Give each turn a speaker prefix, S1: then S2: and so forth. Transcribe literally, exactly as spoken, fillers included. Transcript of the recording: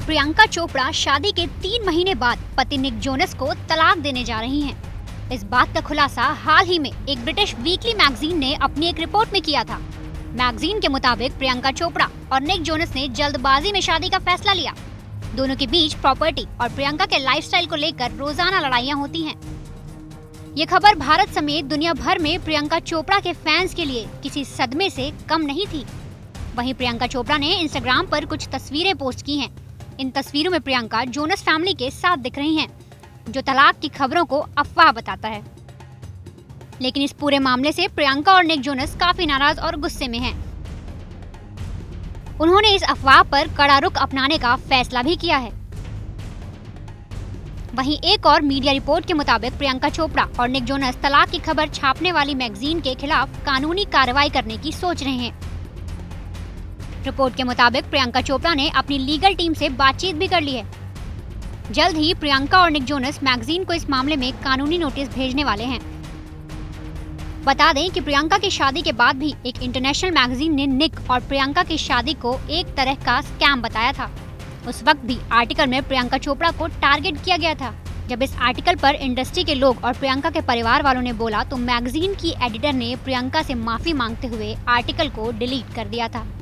S1: प्रियंका चोपड़ा शादी के तीन महीने बाद पति निक जोनस को तलाक देने जा रही हैं। इस बात का खुलासा हाल ही में एक ब्रिटिश वीकली मैगजीन ने अपनी एक रिपोर्ट में किया था। मैगजीन के मुताबिक प्रियंका चोपड़ा और निक जोनस ने जल्दबाजी में शादी का फैसला लिया। दोनों के बीच प्रॉपर्टी और प्रियंका के लाइफस्टाइल को लेकर रोजाना लड़ाइयाँ होती हैं। ये खबर भारत समेत दुनिया भर में प्रियंका चोपड़ा के फैंस के लिए किसी सदमे से कम नहीं थी। वहीं प्रियंका चोपड़ा ने इंस्टाग्राम पर कुछ तस्वीरें पोस्ट की हैं। इन तस्वीरों में प्रियंका जोनस फैमिली के साथ दिख रही हैं, जो तलाक की खबरों को अफवाह बताता है। लेकिन इस पूरे मामले से प्रियंका और निक जोनस काफी नाराज और गुस्से में हैं। उन्होंने इस अफवाह पर कड़ा रुख अपनाने का फैसला भी किया है। वहीं एक और मीडिया रिपोर्ट के मुताबिक प्रियंका चोपड़ा और निक जोनस तलाक की खबर छापने वाली मैगजीन के खिलाफ कानूनी कार्रवाई करने की सोच रहे हैं। रिपोर्ट के मुताबिक प्रियंका चोपड़ा ने अपनी लीगल टीम से बातचीत भी कर ली है। जल्द ही प्रियंका और निक जोनस मैगजीन को इस मामले में कानूनी नोटिस भेजने वाले हैं। बता दें कि प्रियंका की शादी के बाद भी एक इंटरनेशनल मैगजीन ने निक और प्रियंका की शादी को एक तरह का स्कैम बताया था। उस वक्त भी आर्टिकल में प्रियंका चोपड़ा को टारगेट किया गया था। जब इस आर्टिकल पर इंडस्ट्री के लोग और प्रियंका के परिवार वालों ने बोला तो मैगजीन की एडिटर ने प्रियंका से माफी मांगते हुए आर्टिकल को डिलीट कर दिया था।